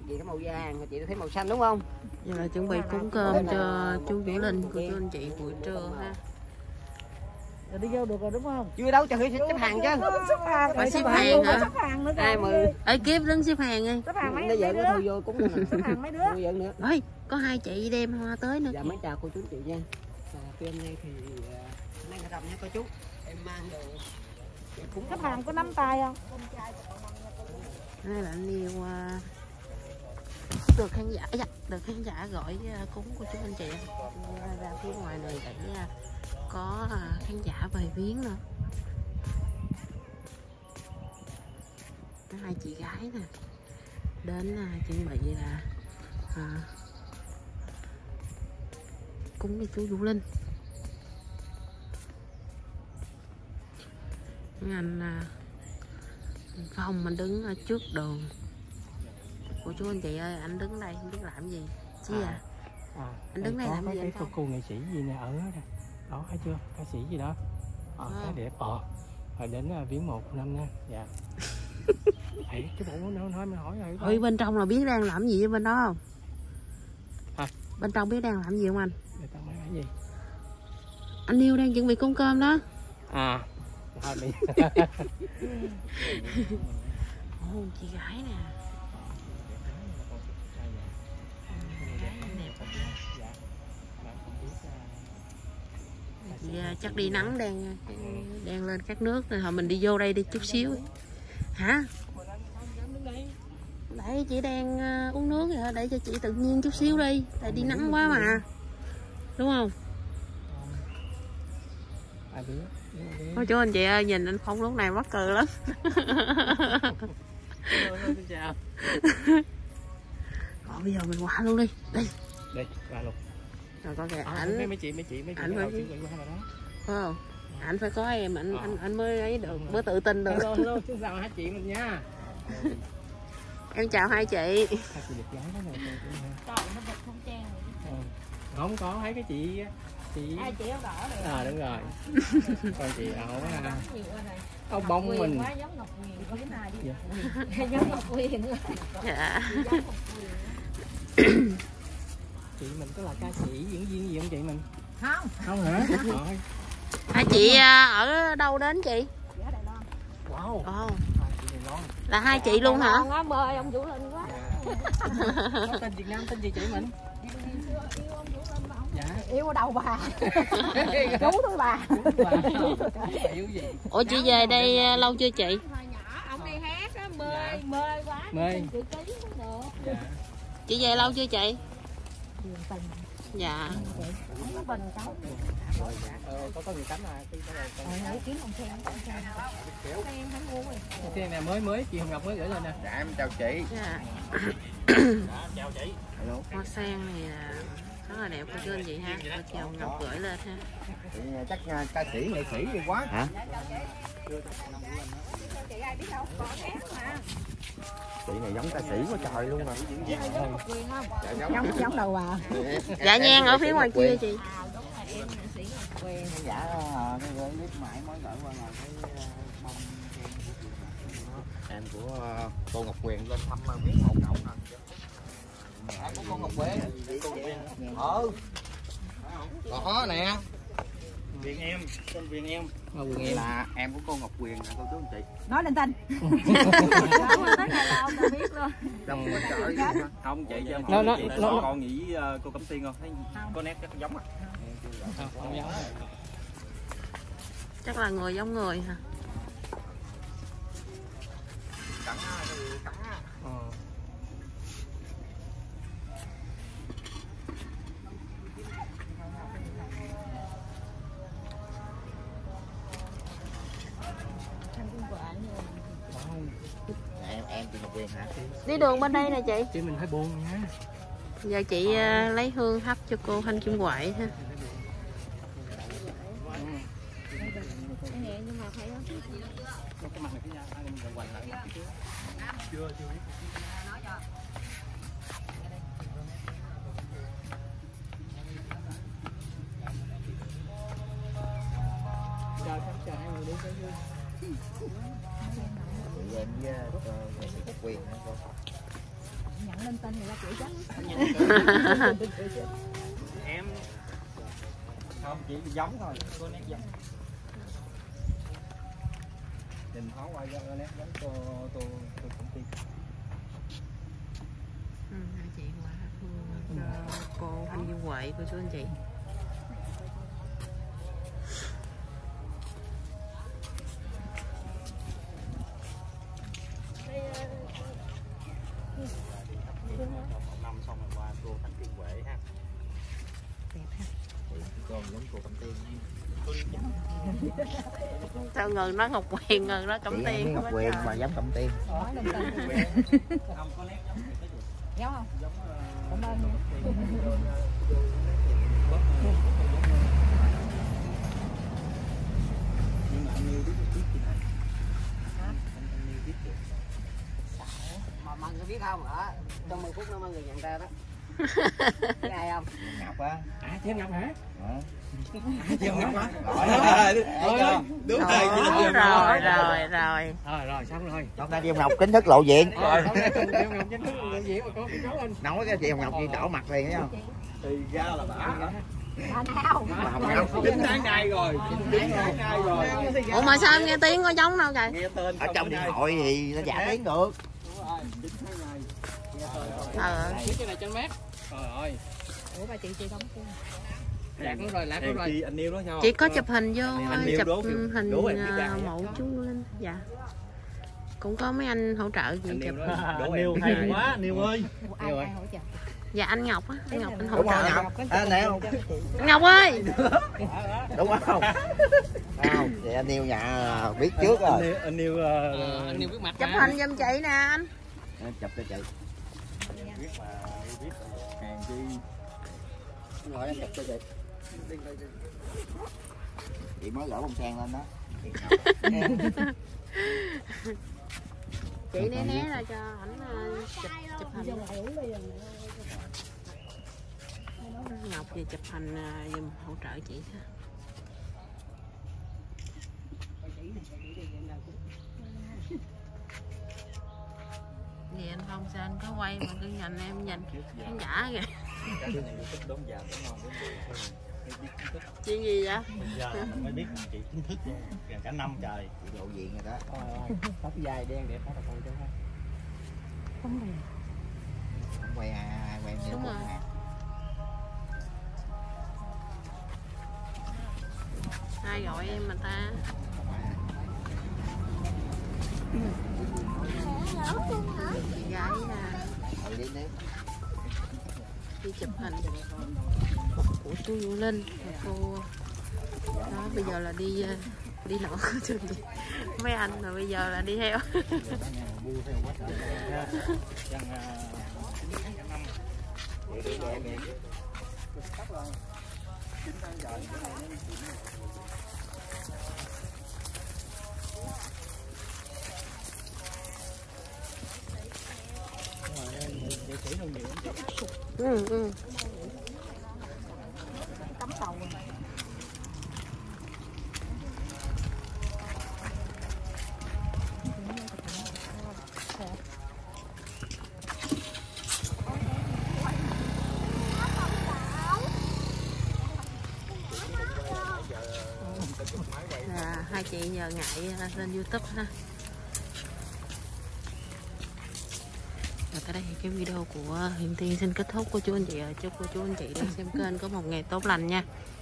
chị có màu vàng, chị thấy màu xanh đúng không? Giờ là chuẩn bị cúng cơm cho chú Vũ Linh của chú anh chị buổi trưa ha. Rồi đi vô được rồi đúng không? Chưa đâu, chờ xếp hàng chứ. Phải xếp hàng hả? Xếp hàng nữa. Ai mà ấy kiếp đứng xếp hàng đi. Xếp hàng bây giờ nó thôi vô cúng nữa. Xếp hàng mấy đứa. Nữa. Ơi, có hai chị đem hoa tới nữa. Dạ mấy chào cô chú chị nha. Hôm nay thì nay là rằm nha cô chú. Em mang đồ xếp hàng có nắm tay không? Đây là anh yêu được khán giả, được khán giả gọi cúng của chú anh chị ra phía ngoài này để có khán giả về viếng nữa. Hai chị gái nè đến chuẩn bị là cúng cho chú Vũ Linh. Anh Phong mình đứng ở trước đường của chú anh chị ơi, anh đứng đây không biết làm gì chứ anh đứng đây làm gì? Cái cô nghệ sĩ gì nè ở đó thấy chưa, ca sĩ gì đó cái đẹp rồi đến viếng 1 năm nha. Dạ. Cái bộ nói mới hỏi rồi. Ôi bên trong là biết đang làm gì bên đó không? Hả? Bên trong biết đang làm gì không anh? Bên trong làm gì? Anh yêu đang chuẩn bị cúng cơm đó. Đi. Chị gái nè. Chị chắc đi nắng đang lên các nước này, hồi mình đi vô đây đi chút xíu. Hả? Đấy chị đang uống nước rồi, để cho chị tự nhiên chút xíu đi, tại đi nắng quá mà, đúng không? Ôi chú anh chị ơi, nhìn anh Phong lúc này mắc cười lắm. Chào. Rồi bây giờ mình qua luôn đi. Đi, qua luôn. Rồi có kìa ảnh. Mấy chị ảnh phải chuẩn bị qua rồi đó. Phải không? Ảnh phải có em, anh mới ấy được, mới tự tin được. Hello, xin chào hai chị mình nha. Em chào hai chị. Hai chị đẹp gái đó nè. Trời, nó đẹp không trang. Không có thấy cái chị Ai chị áo đỏ này. Đúng rồi. Còn chị áo bông mình. Quá giống Ngọc Huyền có cái này đi. Giống Ngọc Huyền. Dạ. Chị mình có là ca sĩ diễn viên gì không chị mình? Không. Không hả? Rồi. Hai chị ở đâu đến chị? Ở Đài Loan. Wow. Là hai chị luôn hả? Ngon quá, mời ông Vũ Linh quá. Có tên Việt Nam tên gì chị mình? Dạ. Yêu ở đâu bà? Chú thôi bà. Yêu gì? Ủa chị về đây lâu chưa chị? Hồi nhỏ ông đi hát á, mê quá. Mê. Chị ký cũng được. Dạ. Chị về lâu chưa chị? Dạ. Có bình cấu. Có người cắm à? Hãy kiếm ông Sen, Sen không ngu rồi. Sen này mới chị Hồng Ngọc mới gửi lên nè. Dạ em chào chị. Dạ. Chào chị. Hello. Hoa sen này rất là đẹp của chú anh chị ha. Của chị Hồng Ngọc gửi lên ha. Chị chắc ca sĩ nghệ sĩ đi quá. Hả? Chị ai biết đâu, có hát mà. Chị này giống ca sĩ quá trời luôn mà. Giống đầu bà. Dạ Nhan ở phía ngoài kia chị. Dạ cái clip mãi mới gửi qua là cái mong em của cô Ngọc Huyền lên thăm viếng mộ cậu nè. Em của cô Ngọc Huyền. Có nè. Quyền em, tên Quyền em. Quyền em là em của cô Ngọc Huyền nè cô chú anh chị. Nói lên tên. Tới ngày nào không biết luôn. Không chị con nghĩ cô Cẩm Tiên không? Thấy có nét chắc giống à. Không giống. Chắc là người giống người hả? Cắn cắn. Em chị Ngọc Huyền hả? Đi đường bên đây nè chị. Chị mình hơi buồn nha. Giờ chị lấy hương thắp cho cô Thanh Kim Quậy ha. Cái mặt này cái anh quanh lại chưa biết. Chào hai người đi tới vui. Em với nghệ sĩ Ngọc Huyền hả cô? Nhận lên tên người ta chửi chết. Em không chỉ giống thôi, có nét giống. Nhìn thoáng qua cho nét giống tôi cũng tin. Hai chị qua thương cô Thanh Như Huệ, cô chú anh chị. Năm xong rồi qua cô Thanh Như Huệ ha. Đẹp ha. Còn giống cô Cẩm Tiên. Sao ngần nó Ngọc Quyền, ngần nó Cẩm Tiên. Ngọc Quyền mà giống Cẩm Tiên. Nói lên tên. Không có nét giống thì có Giống không? Cảm ơn nha. nhưng mà anh yêu biết gì này. Anh yêu biết được. Mà người biết không ở trong 10 phút nữa mọi người nhận ra đó. Cái ai không? Ngọc á. À thêm Ngọc hả? Thêm Ngọc hả? Đúng rồi. Rồi xong rồi. Hôm nay Diêm Ngọc chính thức lộ diện. Rồi thêm Ngọc chính thức lộ diện mà có cháu anh. Nói cái Diêm Ngọc gì đỏ mặt liền thấy không? Thì ra là bả. Bà nào? Không 9 tháng nay rồi. 9 tháng nay rồi. Ủa mà sao em nghe tiếng có giống đâu trời? Nghe tên ở trong điện thoại thì nó giả tiếng được. Cái này trên mét. Trời ơi. Ủa bà chị đóng kia. Lạc nó rồi, lạc nó rồi. Anh yêu đó sao? Chị có chụp hình vô, yêu chụp đố, hình đố em biết ra vậy. mẫu chú Linh. Dạ. Cũng có mấy anh hỗ trợ gì chụp. Anh yêu hay quá, anh yêu ơi. Ai hỗ trợ? Dạ anh Ngọc á, anh Ngọc anh hỗ Đúng không trợ. Ngọc? Nè không? Ngọc ơi. Đúng không? Không, thì anh yêu nhà biết trước rồi. Anh yêu biết mặt. Chụp hình giùm chị nè anh. Chụp cho chị. Biết mà biết hàng chi. Gọi anh chụp cho chị. Chị mới gỡ bông sen lên đó. Chị né ra cho ảnh chụp hình. Ngọc thì chụp hình giùm hỗ trợ chị ha. Vì anh không sao anh có quay mà cứ nhìn em nhìn khán giả kìa. Chuyện gì vậy? Giờ mình mới biết chị chính thức luôn, gần cả năm trời chị lộ diện rồi đó. Tóc dài đen đẹp hết rồi cho ha. Không đẹp. Quay quay Đúng rồi. Ai gọi em mà ta? Chị gái đi chụp hình của chú Vũ Linh cô đó. Bây giờ là đi lỡ mấy anh rồi, bây giờ là đi theo. Ừ. Cắm cầu rồi. Hai chị giờ ngại lên YouTube ha. Và tới đây thì cái video của Hiền Tiên xin kết thúc. Cô chú anh chị chúc cô chú anh chị đang xem kênh có một ngày tốt lành nha.